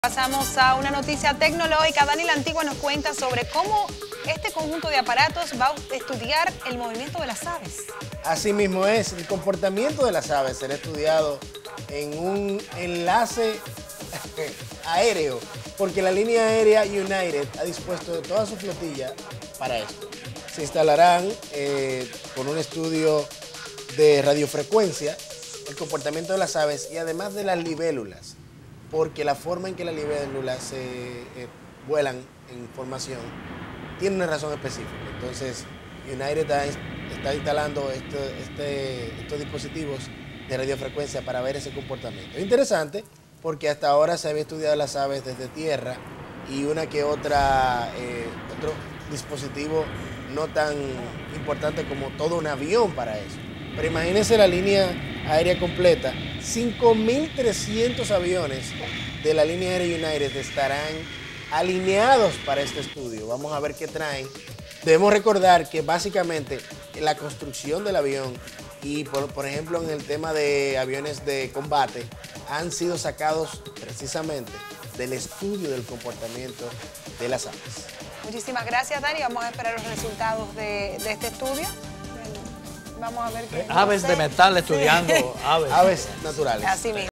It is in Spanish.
Pasamos a una noticia tecnológica. Dani La Antigua nos cuenta sobre cómo este conjunto de aparatos va a estudiar el movimiento de las aves. Así mismo es, el comportamiento de las aves será estudiado en un enlace aéreo, porque la línea aérea United ha dispuesto de toda su flotilla para esto. Se instalarán con un estudio de radiofrecuencia el comportamiento de las aves y además de las libélulas, porque la forma en que las libélulas se vuelan en formación tiene una razón específica. Entonces, United está instalando estos dispositivos de radiofrecuencia para ver ese comportamiento. Es interesante porque hasta ahora se había estudiado las aves desde tierra y una que otra, otro dispositivo no tan importante como todo un avión para eso. Pero imagínense la línea aérea completa, 5.300 aviones de la línea aérea United estarán alineados para este estudio. Vamos a ver qué traen. Debemos recordar que básicamente la construcción del avión y por ejemplo en el tema de aviones de combate han sido sacados precisamente del estudio del comportamiento de las aves. Muchísimas gracias, Dani. Vamos a esperar los resultados de este estudio. Vamos a ver qué... Aves de metal estudiando aves. Aves naturales. Así mismo.